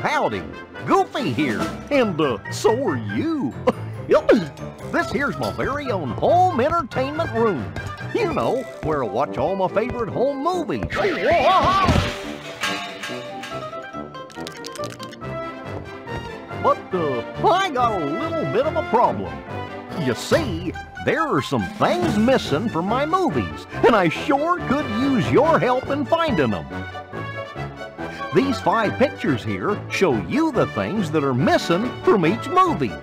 howdy. Goofy here, and so are you. Yep. This here's my very own home entertainment room. You know, where I watch all my favorite home movies. But I got a little bit of a problem. You see, there are some things missing from my movies, and I sure could use your help in finding them. These 5 pictures here show you the things that are missing from each movie.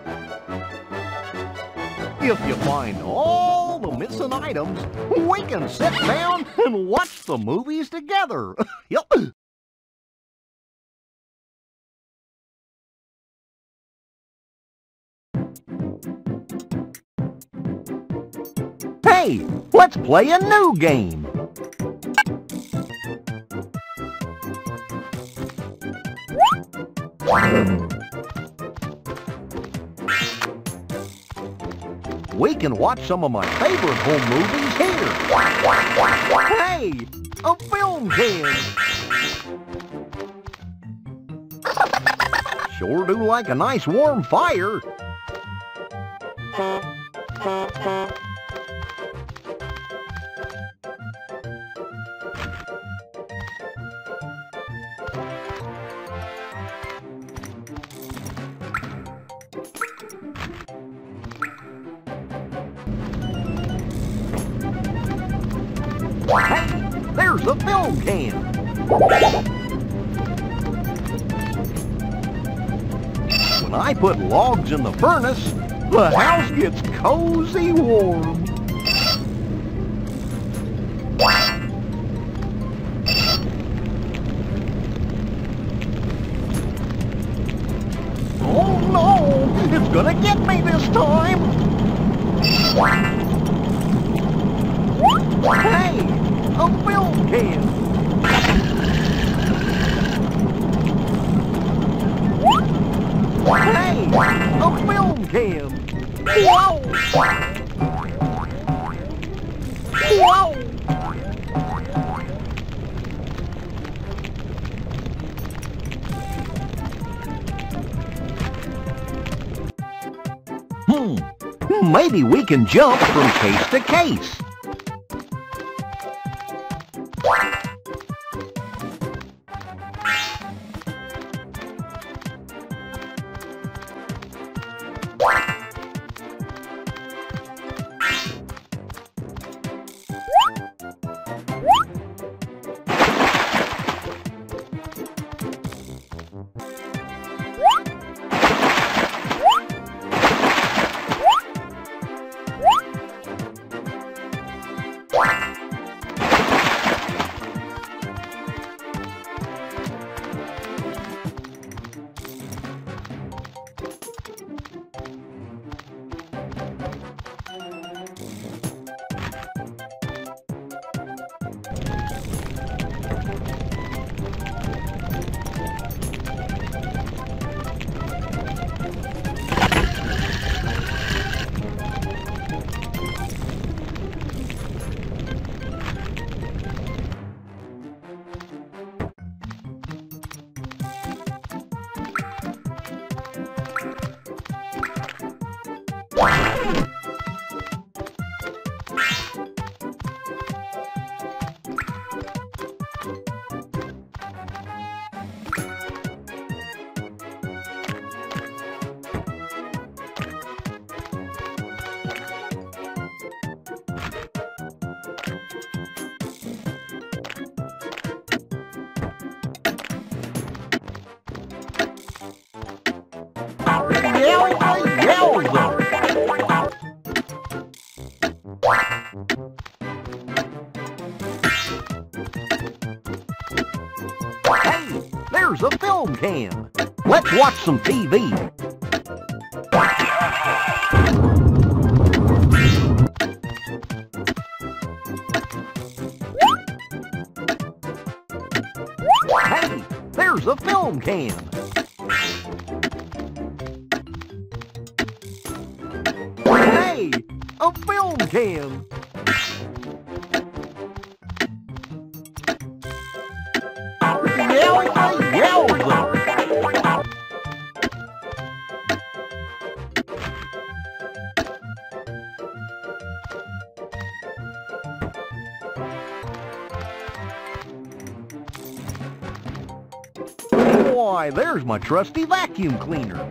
If you find all the missing items, we can sit down and watch the movies together. Yep. Hey, let's play a new game. We can watch some of my favorite home movies here. Hey, a film can. Sure do like a nice warm fire. Hey, there's a film can. When I put logs in the furnace, the house gets cozy warm. Oh no, it's gonna get me this time. Hey, a film can. Hey, a film can. Whoa! Whoa! Maybe we can jump from case to case. Hey, there's a film can. Let's watch some TV. Hey, there's a film can. Hey, a film can. Yowza, yowza. Why, there's my trusty vacuum cleaner.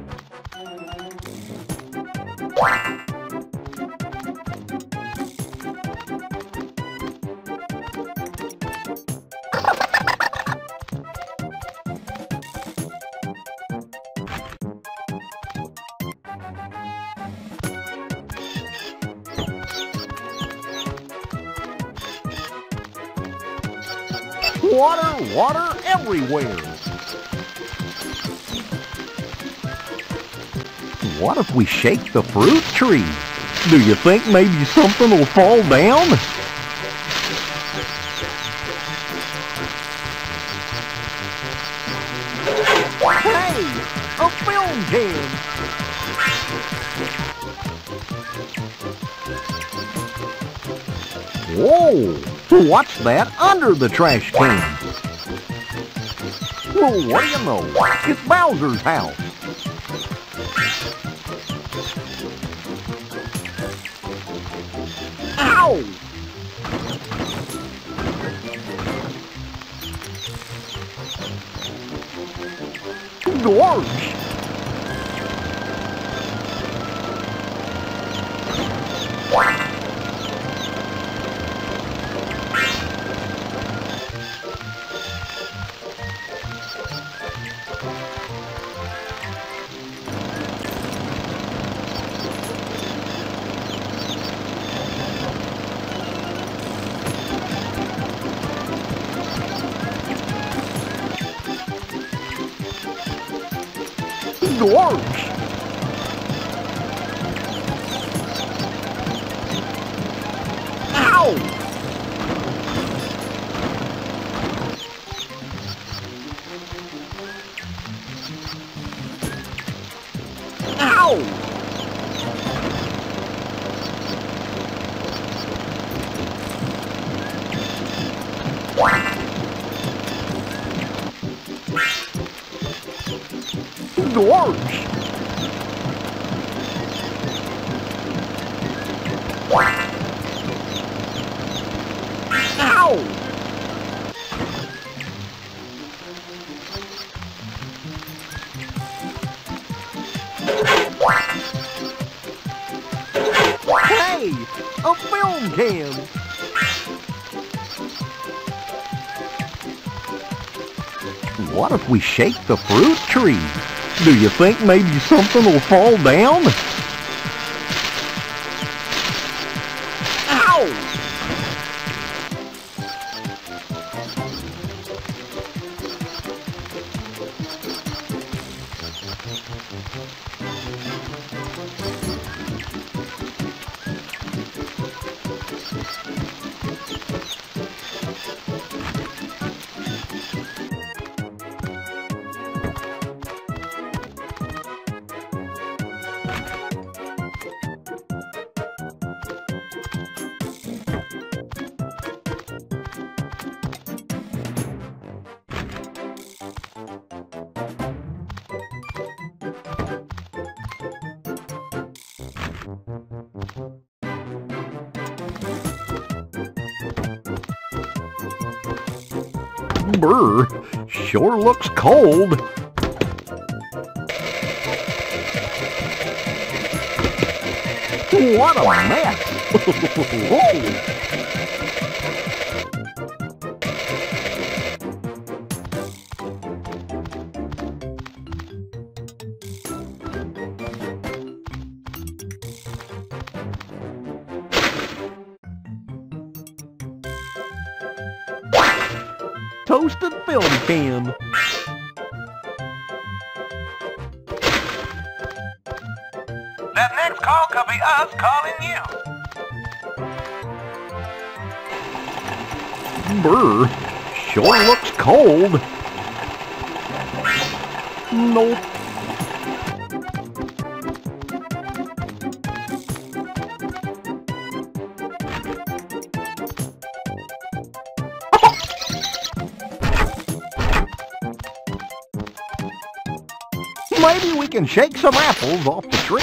Water, water everywhere. What if we shake the fruit tree? Do you think maybe something will fall down? Hey, a film can! Whoa! What's that under the trash can? Well, what do you know? It's Bowser's house. Ow! Gorge! Gorge! Ow! Ow! Gorge! Ow! Hey! A film can! What if we shake the fruit tree? Do you think maybe something will fall down? Ow! Brr, sure looks cold. What a mess! Whoa. Toasted film can. That next call could be us calling you. Brr, sure looks cold. Nope. Maybe we can shake some apples off the tree.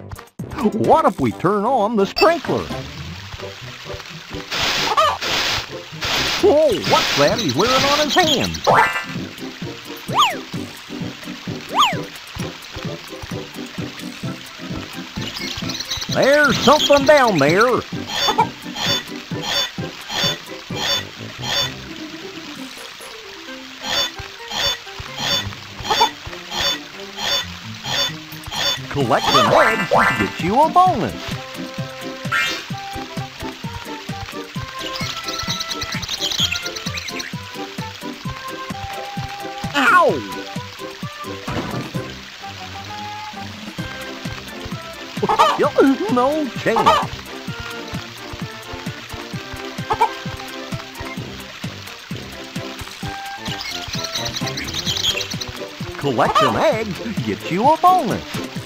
What if we turn on the sprinkler? Oh, what's that he's wearing on his hand? There's something down there. Collecting eggs gets you a bonus. Ow! No chance. Collecting eggs gets you a bonus.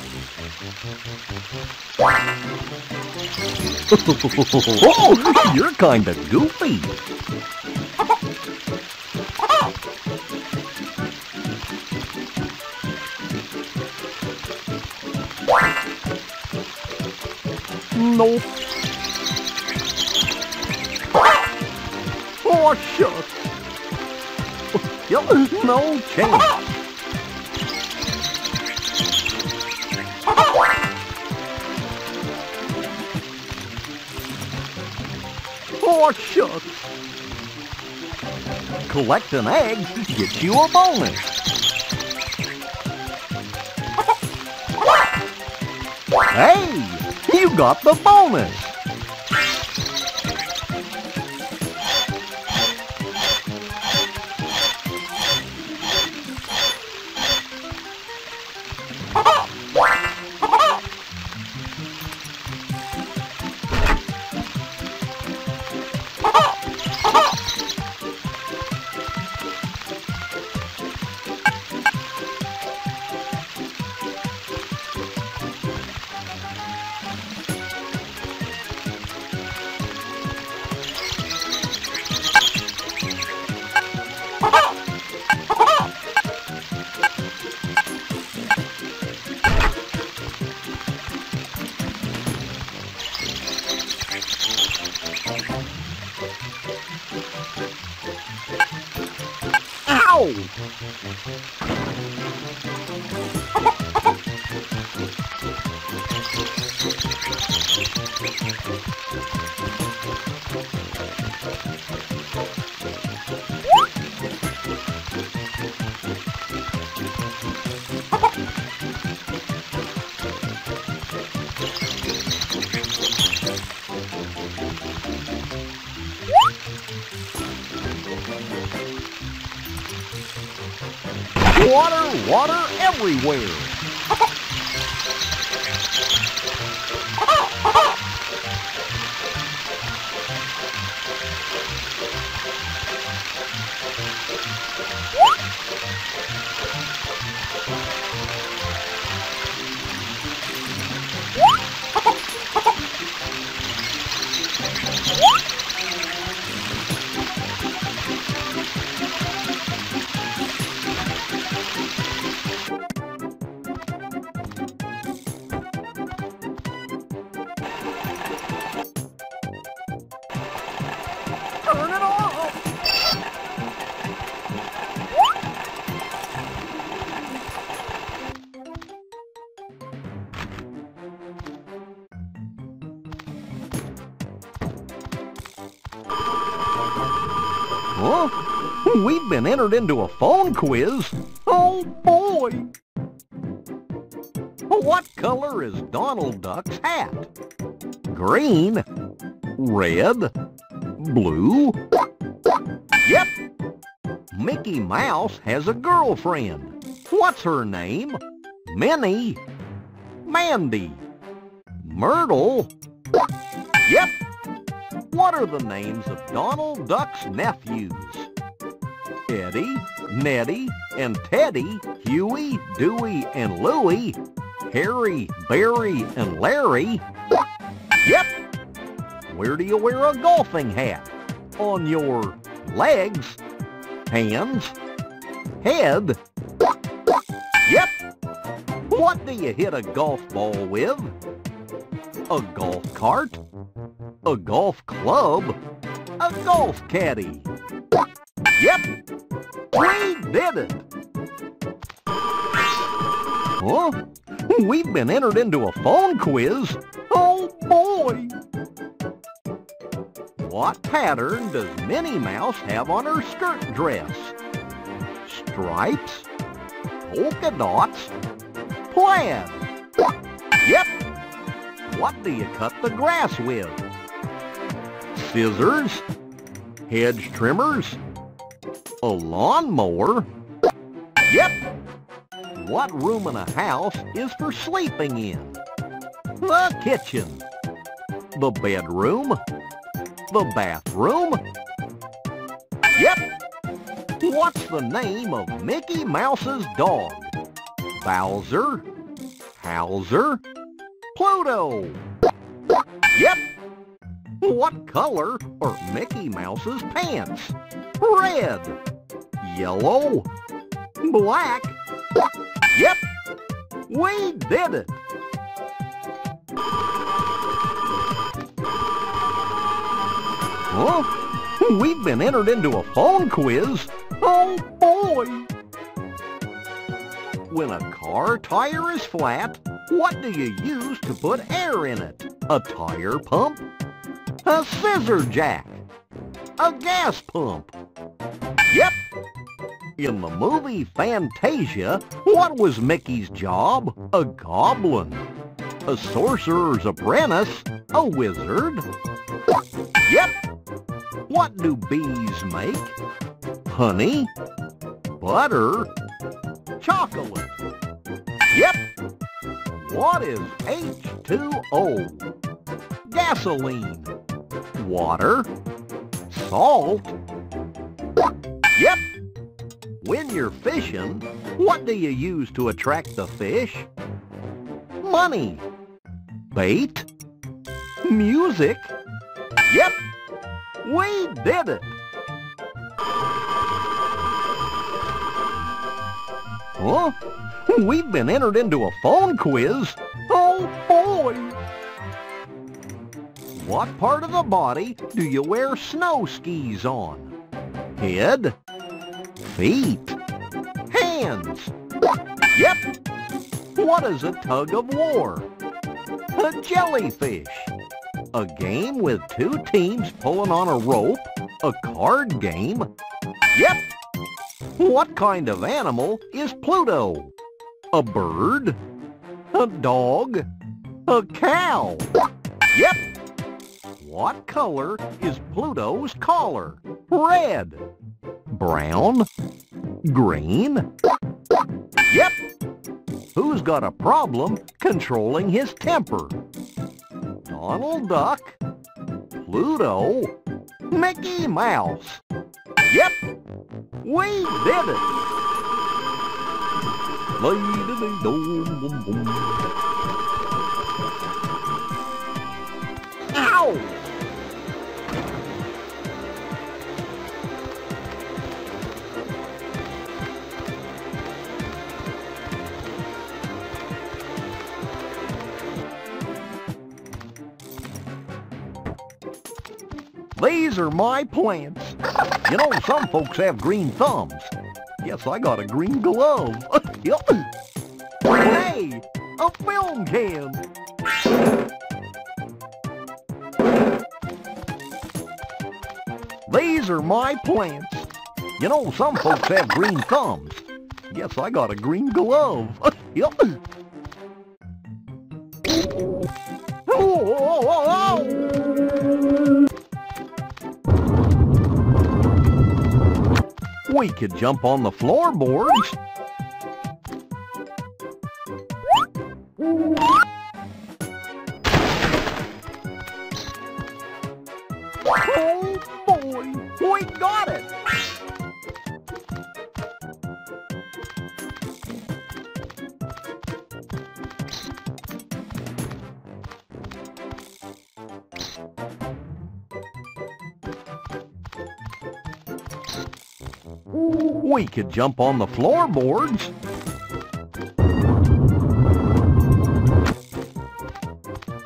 Oh, you're kind of goofy. Nope. Oh, shucks. No chance. Oh, shucks. Collecting eggs gets you a bonus. Hey, you got the bonus. Ow! Water everywhere. Turn it off! Huh? We've been entered into a phone quiz. Oh boy! What color is Donald Duck's hat? Green? Red? Blue? Yep! Mickey Mouse has a girlfriend. What's her name? Minnie? Mandy? Myrtle? Yep! What are the names of Donald Duck's nephews? Eddie, Nettie, and Teddy, Huey, Dewey, and Louie, Harry, Barry, and Larry. Yep! Where do you wear a golfing hat? On your legs, hands, head? Yep! What do you hit a golf ball with? A golf cart? A golf club? A golf caddy? Yep, we did it. Huh? We've been entered into a phone quiz. Oh boy! What pattern does Minnie Mouse have on her skirt dress? Stripes? Polka dots? Plaid? Yep! What do you cut the grass with? Scissors? Hedge trimmers? A lawnmower? Yep! What room in a house is for sleeping in? The kitchen. The bedroom? The bathroom? Yep! What's the name of Mickey Mouse's dog? Bowser? Howser? Pluto? Yep! What color are Mickey Mouse's pants? Red? Yellow? Black? Yep! We did it! Huh? We've been entered into a phone quiz. Oh boy! When a car tire is flat, what do you use to put air in it? A tire pump? A scissor jack? A gas pump? Yep! In the movie Fantasia, what was Mickey's job? A goblin? A sorcerer's apprentice? A wizard? Yep! What do bees make? Honey? Butter? Chocolate? Yep! What is H2O? Gasoline? Water? Salt? Yep! When you're fishing, what do you use to attract the fish? Money? Bait? Music? Yep! We did it! Huh? We've been entered into a phone quiz. Oh boy! What part of the body do you wear snow skis on? Head? Feet? Hands? Yep! What is a tug of war? A jellyfish? A game with two teams pulling on a rope? A card game? Yep! What kind of animal is Pluto? A bird? A dog? A cow? Yep! What color is Pluto's collar? Red? Brown? Green? Yep! Who's got a problem controlling his temper? Donald Duck? Pluto? Mickey Mouse? Yep! We did it! Ow! These are my plants. You know, some folks have green thumbs. Yes, I got a green glove. Hey, a film can. These are my plants. You know, some folks have green thumbs. Yes, I got a green glove. We could jump on the floorboards. Oh boy, we got it! We could jump on the floorboards.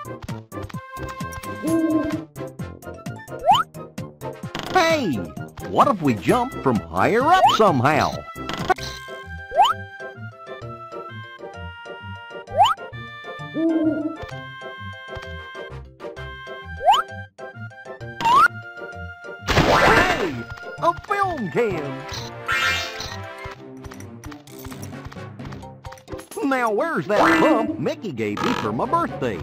Hey, what if we jump from higher up somehow? Hey! A film can! Now where's that pump Mickey gave me for my birthday?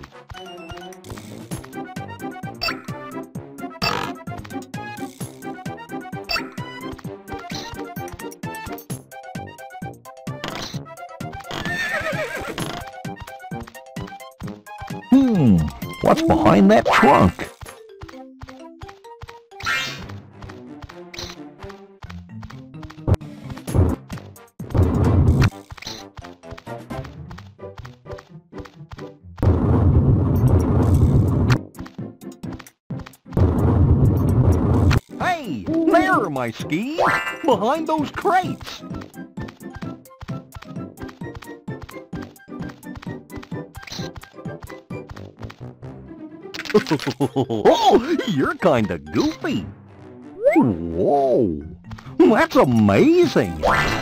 What's behind that trunk? Hey, there are my skis, behind those crates. Oh, you're kinda goofy. Whoa, that's amazing.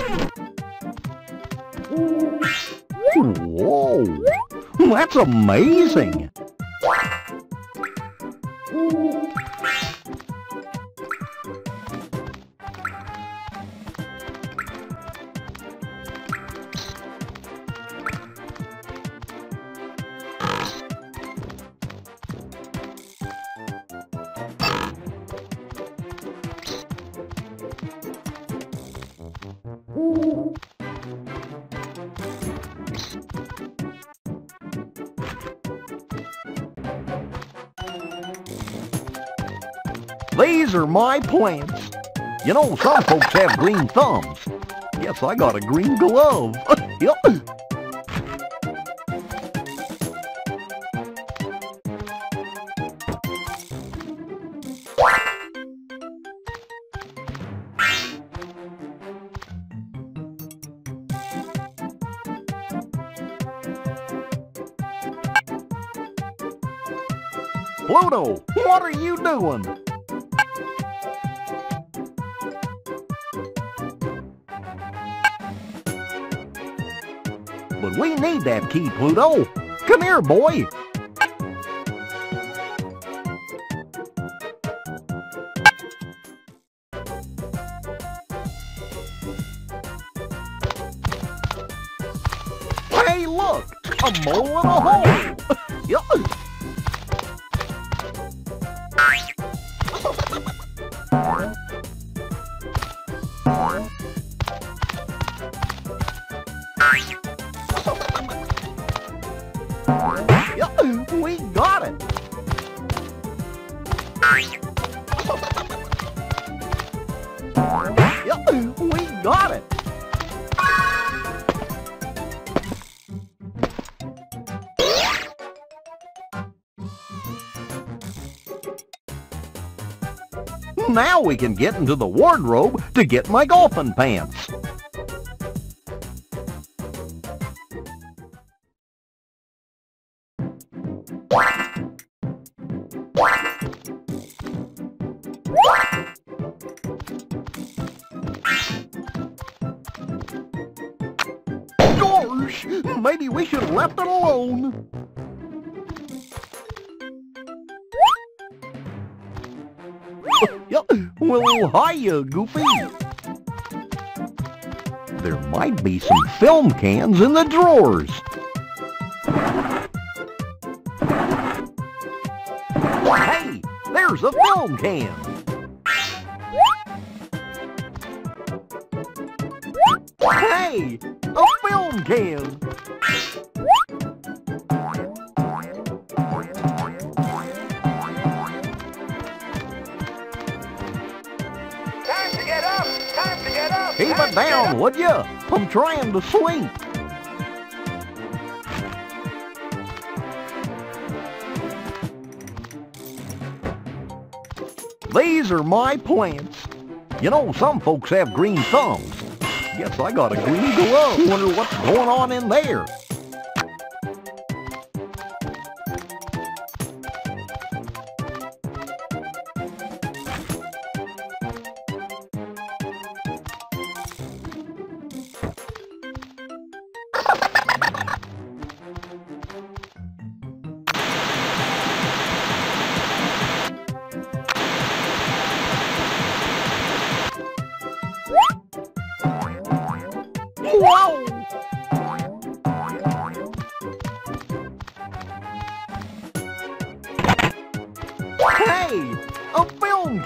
Whoa, that's amazing. These are my plants. You know, some folks have green thumbs. Guess I got a green glove. Yep. Pluto, what are you doing? But we need that key, Pluto. Come here, boy. Hey, look! A mole in a hole! Yup. We got it! Yep, we got it! Now we can get into the wardrobe to get my golfing pants. Gosh, maybe we should have left it alone. Well, hiya, Goofy. There might be some film cans in the drawers. Hey, there's a film can. Hey, a film can. Keep it down, would ya? I'm trying to sleep. These are my plants. You know, some folks have green thumbs. Guess I got a green glove. Wonder what's going on in there.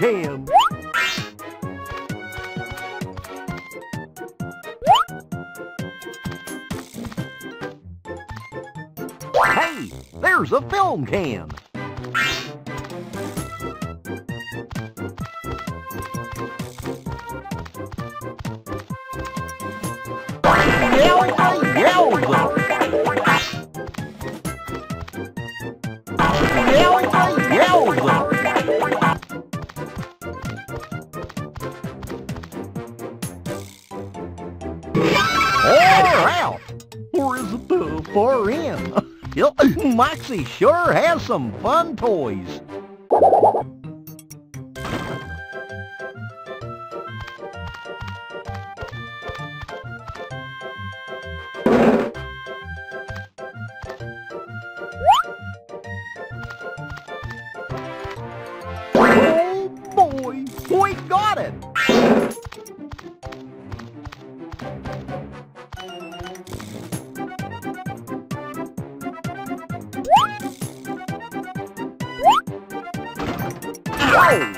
can. Hey, there's a film can. Yowza, yowza! Yowza, yowza! Or out! Or is it the far end? Moxie sure has some fun toys. Oh boy, we got it! Whoa!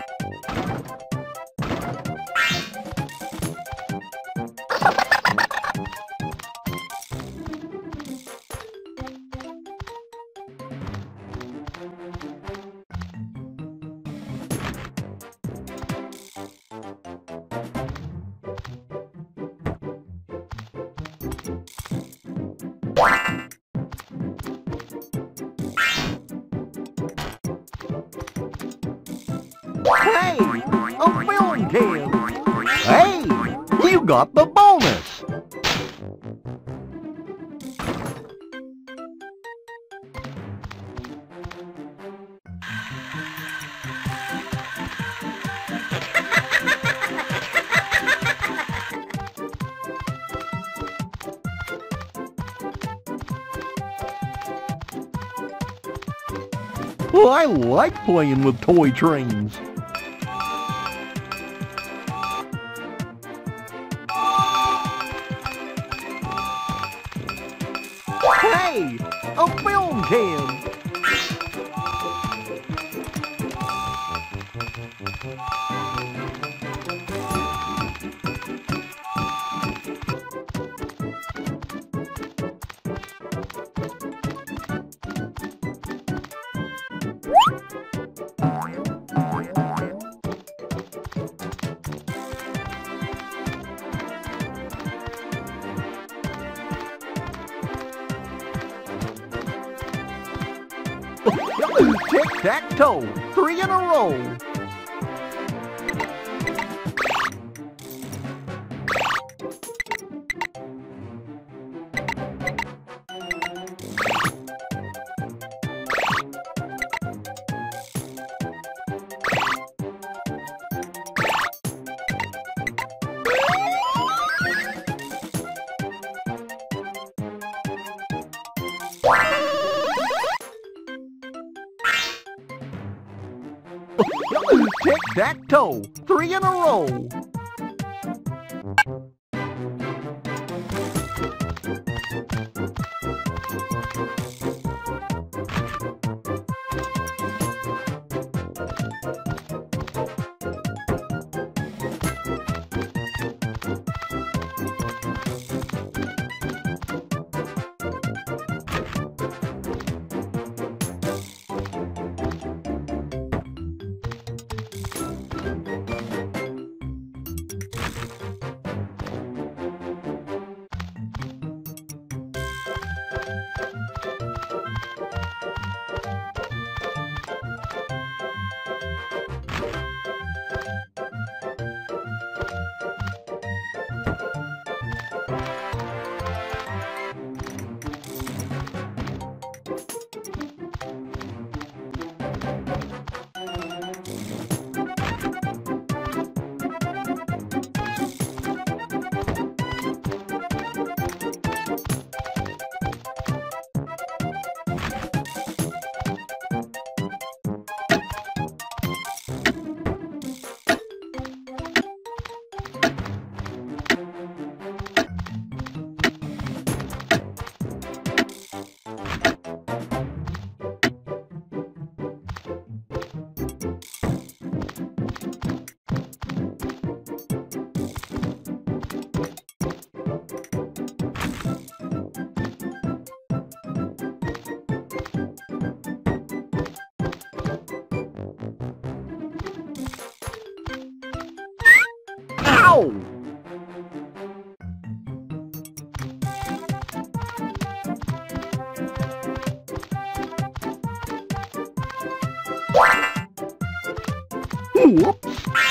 Hey, a film can. Hey, you got the bonus. Well, I like playing with toy trains. Hey, a film can. Tic-tac-toe, 3 in a row. Tic-tac-toe, 3 in a row. Whoops.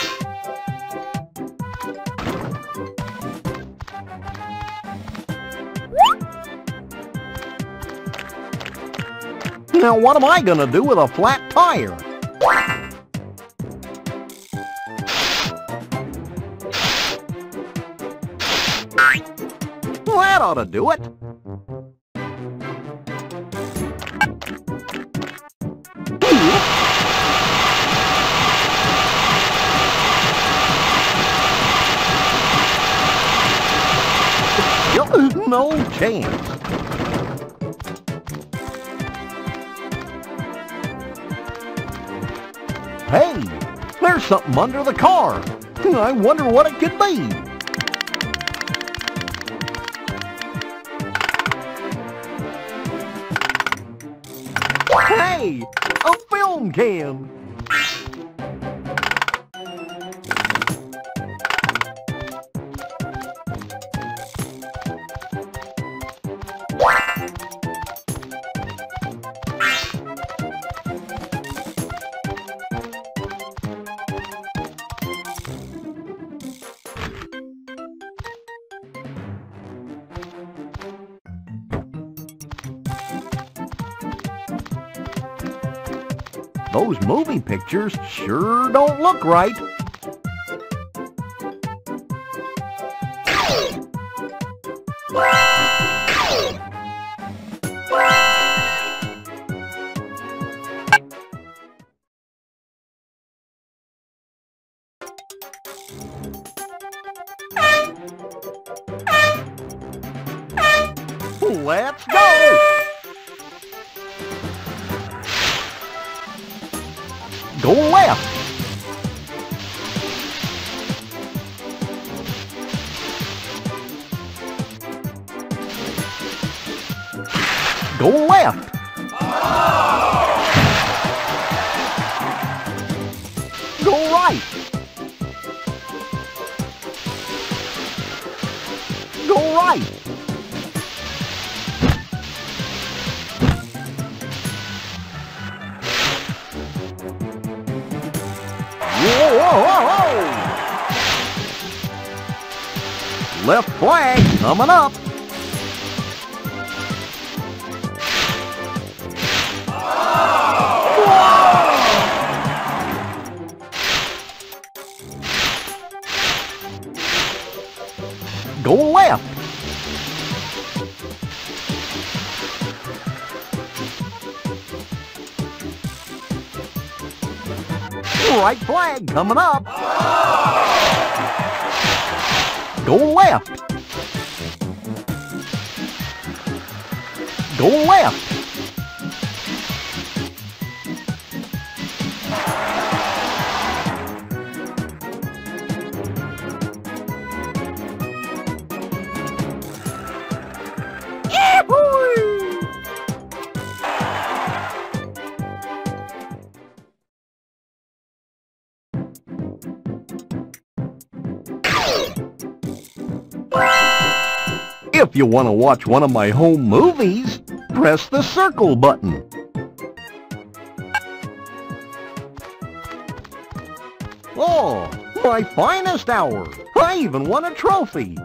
Now what am I gonna do with a flat tire? Well, that ought to do it. No chance. Hey, there's something under the car. I wonder what it could be. Hey, a film can. Those movie pictures sure don't look right. Let's go! Go left! Go left! Go right! Go right! Whoa, whoa, whoa, whoa! Left flag coming up. Go left. Right flag coming up. Go left. Go left. If you want to watch one of my home movies, press the circle button. Oh, my finest hour! I even won a trophy!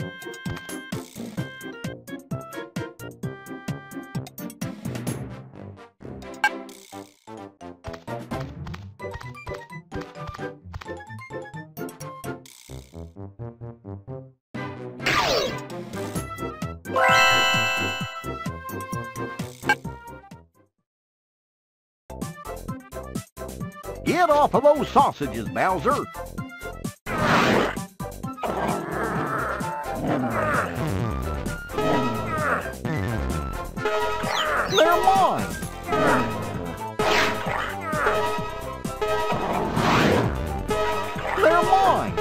Get off of those sausages, Bowser! They're mine! They're mine!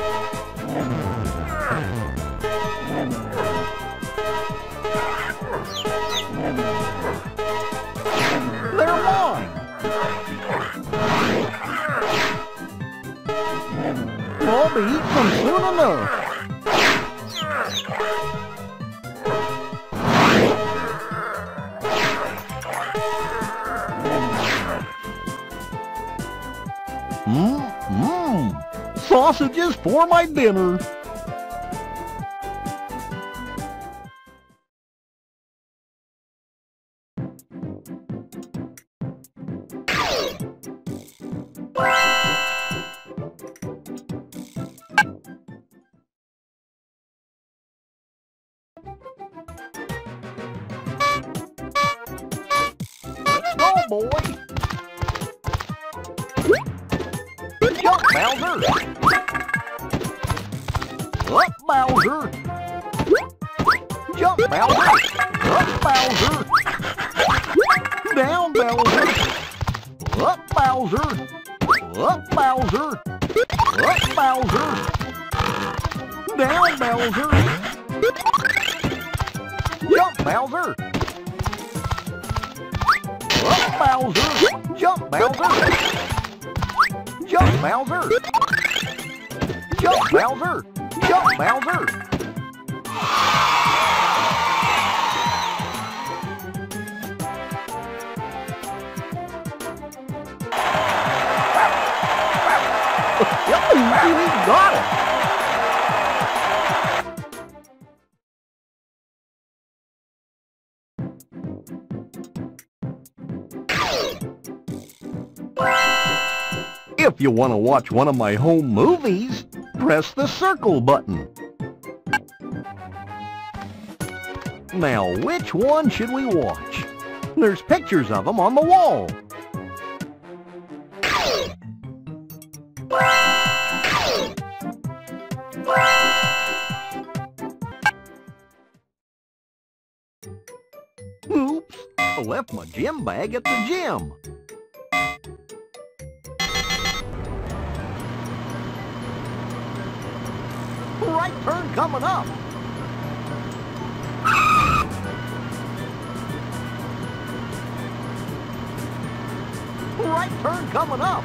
They're mine! I'll be eating them soon enough. Mmm. sausages for my dinner. Let's go, boy! Jump, Bowser! Up, Bowser! Jump, Bowser! Up, Bowser! Down, Bowser! Up, Bowser! Up, Bowser! Up, Bowser! Down, Bowser! Jump, Bowser! Up, Bowser! Jump, Bowser! Jump, Bowser! Jump, Bowser! Jump, Bowser! We got it! If you want to watch one of my home movies, press the circle button. Now, which one should we watch? There's pictures of them on the wall. Oops, I left my gym bag at the gym. Right turn coming up. Right turn coming up.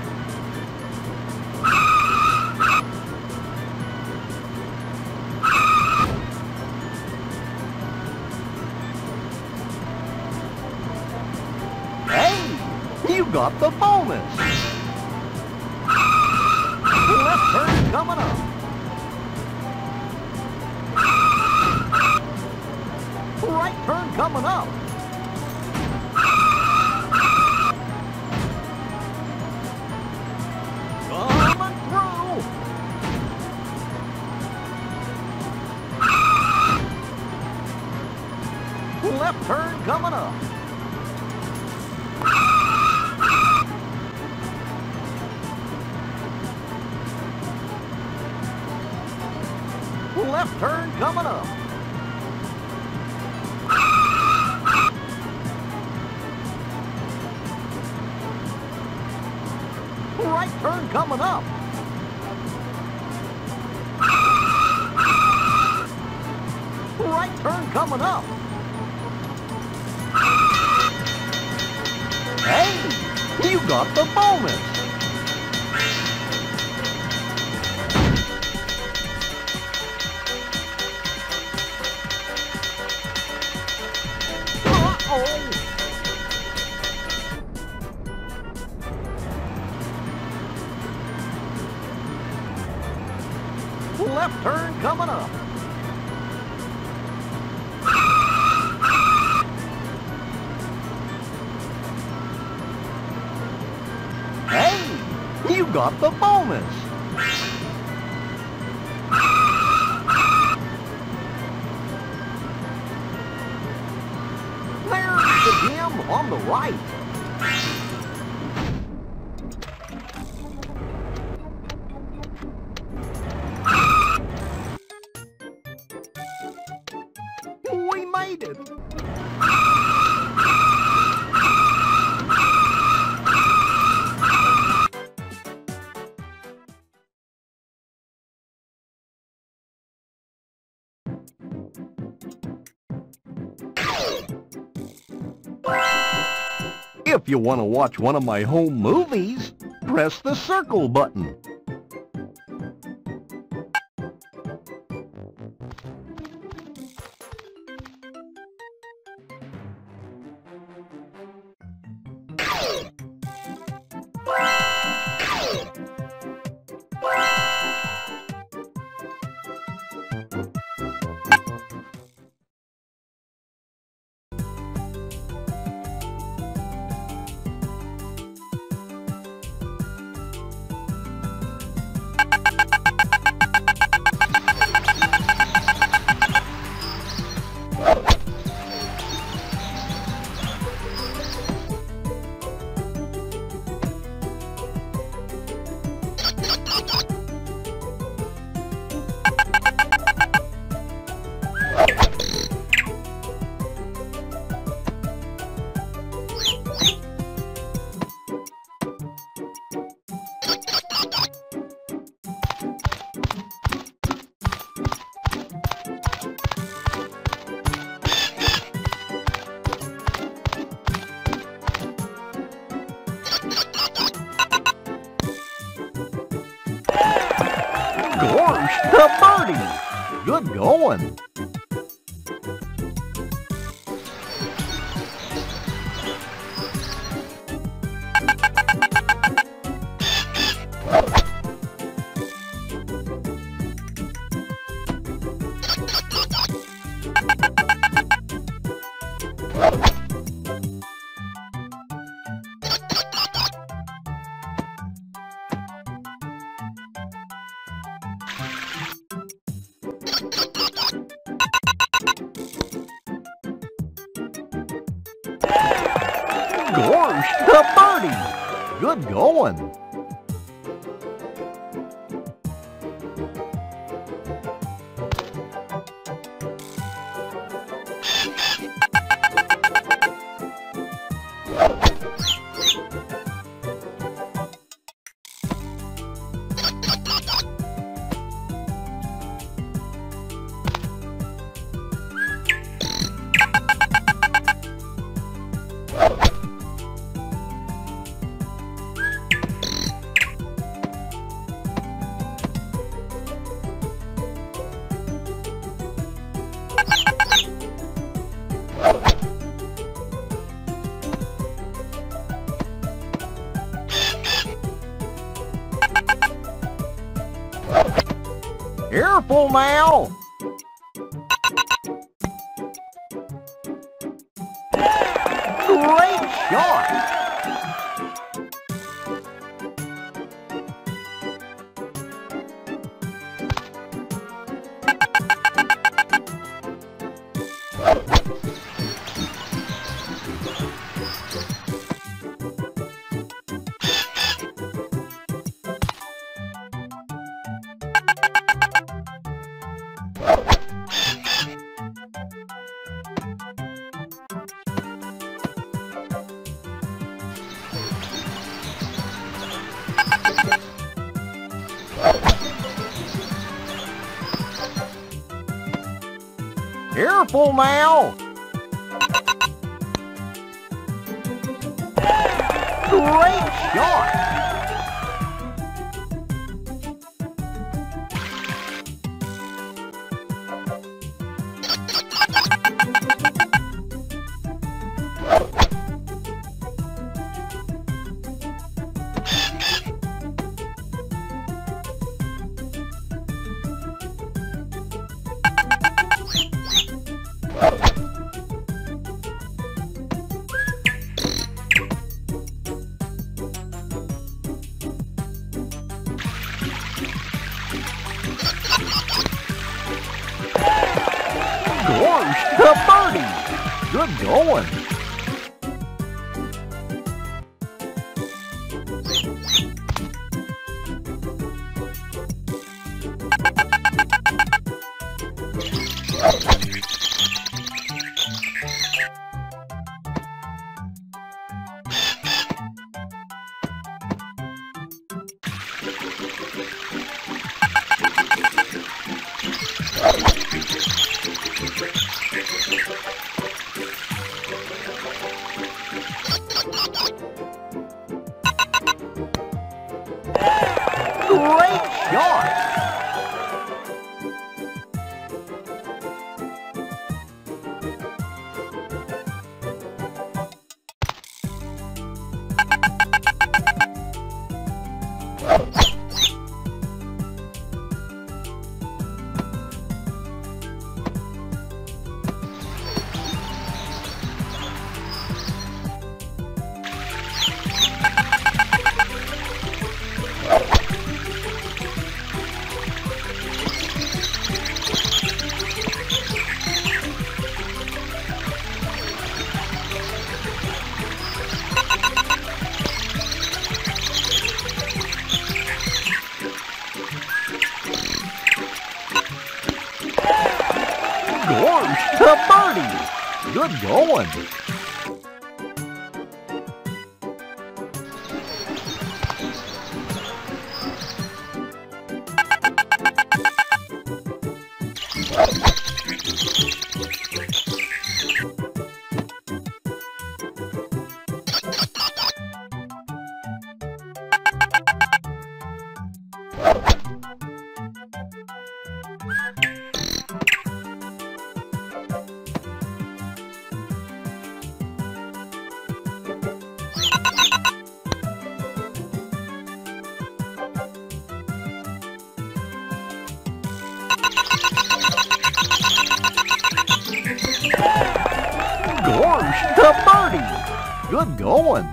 Hey, you got the bonus. Left turn coming up. Right turn coming up. Coming through. Left turn coming up. Left turn coming up. Right turn coming up. Right turn coming up. Hey, you got the bonus. Uh-oh. Left turn coming up. Hey, you got the bonus. There's the gym on the right. We made it! If you want to watch one of my home movies, press the circle button. birdie! Good going! Gosh, a birdie! Good going! Careful now! Great shot! Careful now! Great shot! Gosh, a birdie! Good going! Great shot! Gosh, a birdie! Good going! good going.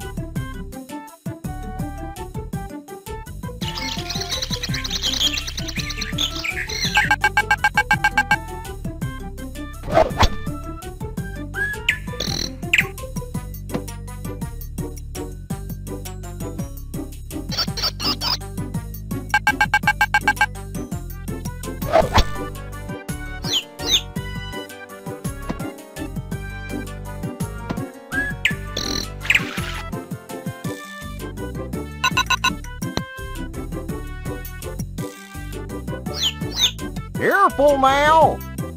Careful now!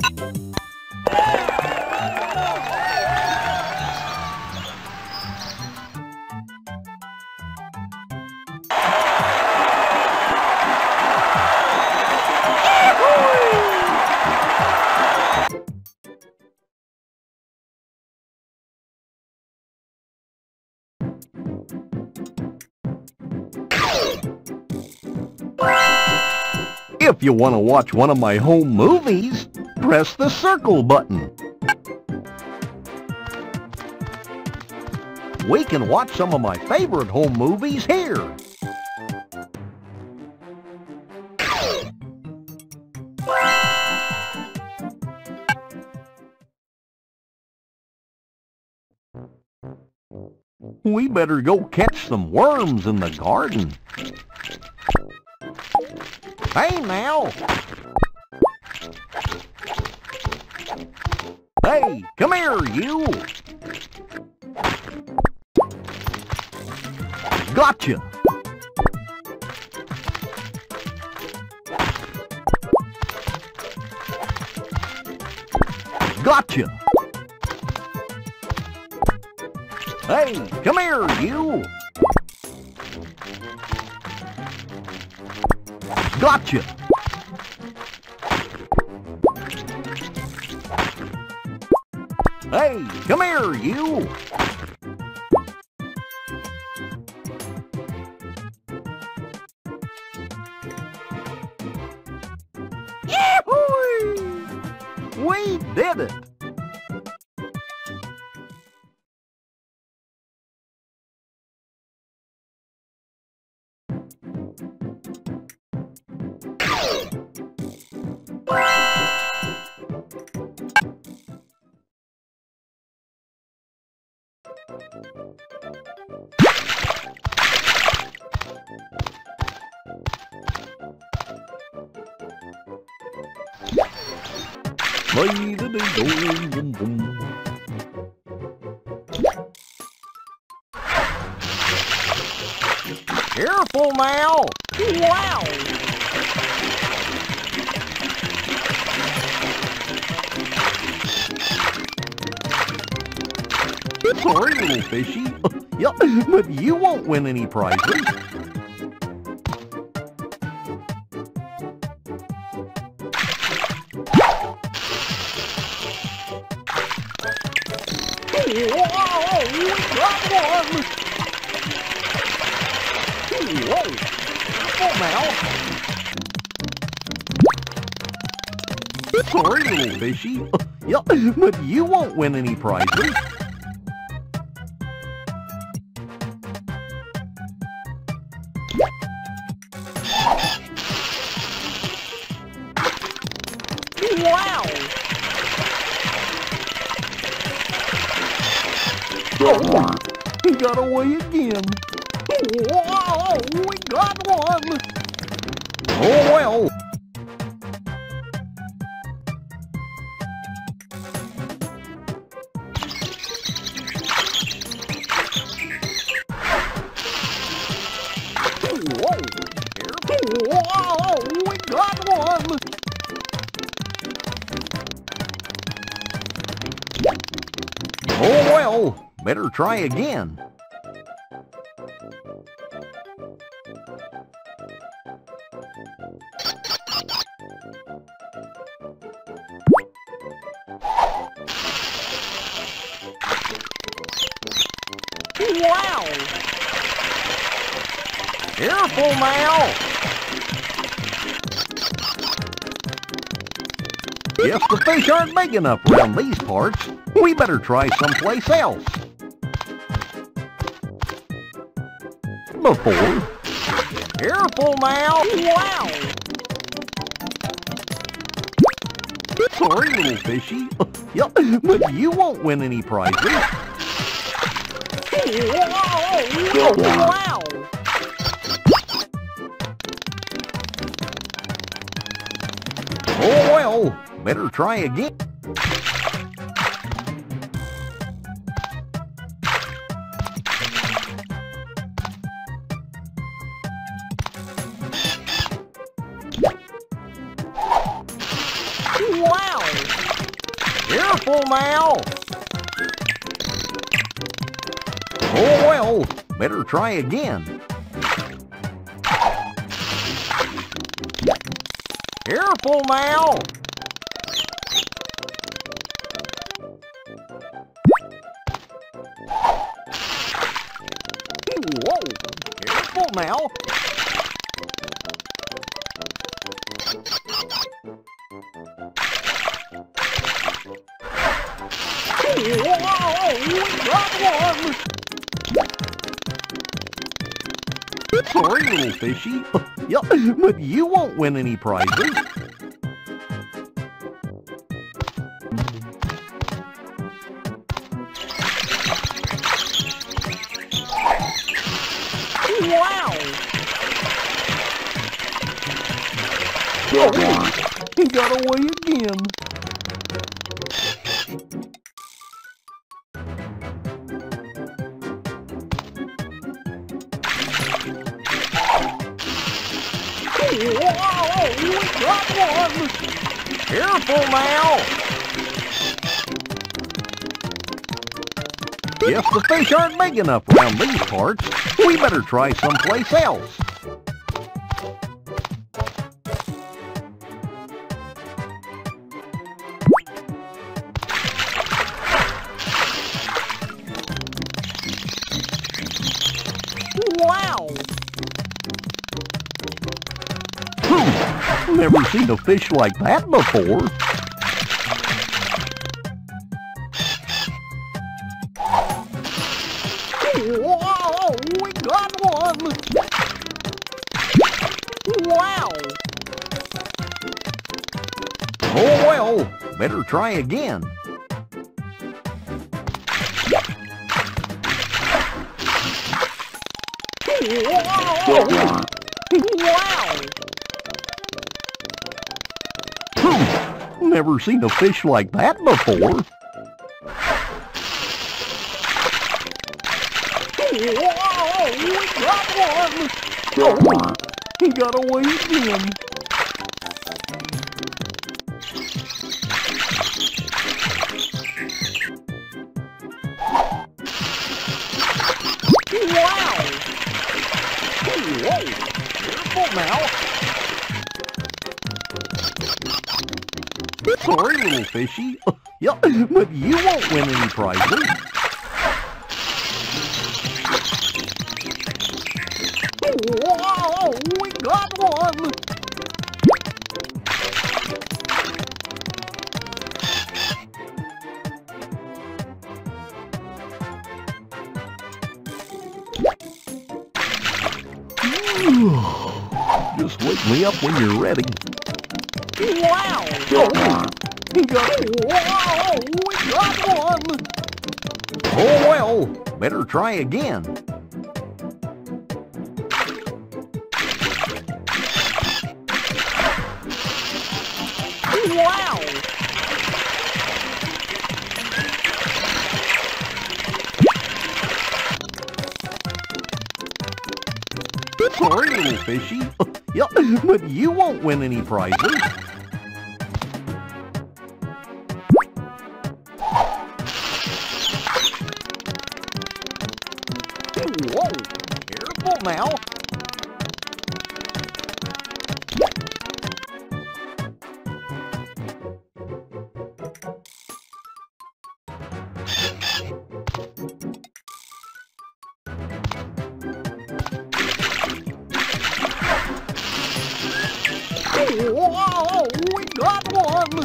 If you want to watch one of my home movies, press the circle button. We can watch some of my favorite home movies here. We better go catch some worms in the garden. Hey now! Hey, come here, you! Gotcha! Gotcha! Hey, come here, you! Gotcha! Hey, come here, you! Yee-hoo! We did it! Careful now! Wow! Sorry, little fishy. Yeah, but you won't win any prizes. Whoa, we got one! Whoa, careful now. Sorry, little fishy. Yeah, but you won't win any prizes. Wow! Oh, he got away again. Whoa, we got one! Oh well. Whoa, whoa, we got one! Oh well, better try again. Wow! Careful now! Guess the fish aren't big enough around these parts. We better try someplace else. before. Careful now. Wow. Sorry, little fishy. Yep, but you won't win any prizes. Wow. Oh, well, better try again. Wow! Careful now! Oh, well, better try again. Careful now! Whoa! Careful now! Whoa! We got one! Sorry, little fishy. Yep, but you won't win any prizes. Wow! Oh, he got away again. Whoa! We got one! Careful now! If the fish aren't big enough around these parts, we better try someplace else. Wow! Never seen a fish like that before. Whoa! We got one! Wow! Oh well, better try again. Whoa! Wow! Never seen a fish like that before. Whoa! We got one! Oh, he got away again. Wow! Whoa! Careful now. Sorry, little fishy. Yep, but you won't win any prizes. Whoa! We got one! Just wake me up when you're ready. Wow! Oh, he got it! Whoa! We got one! Oh well, better try again. Wow! Sorry, little fishy. Yep, but you won't win any prizes. Whoa! Careful now. Whoa! We got one!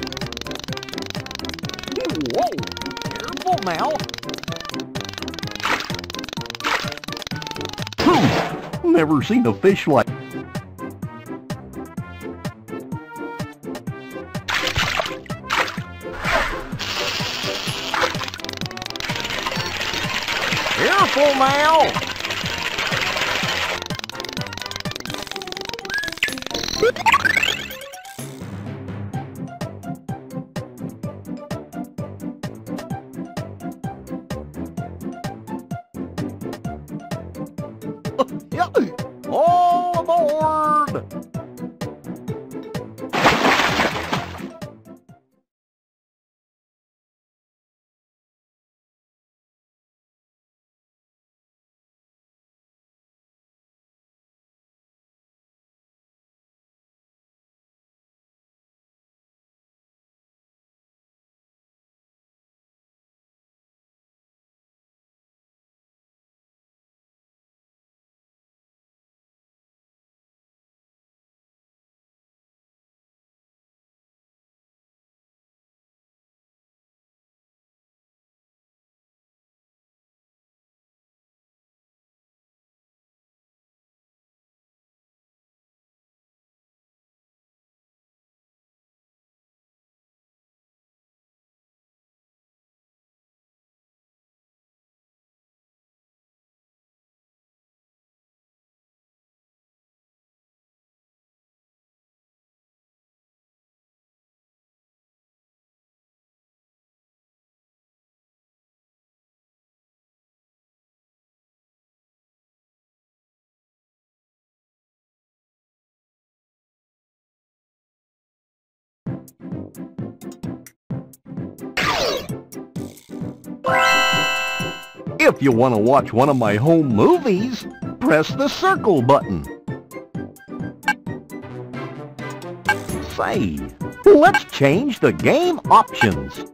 Whoa! Careful now. Never seen a fish like... Careful now! Yeah. All aboard! If you want to watch one of my home movies, press the circle button. Say, let's change the game options.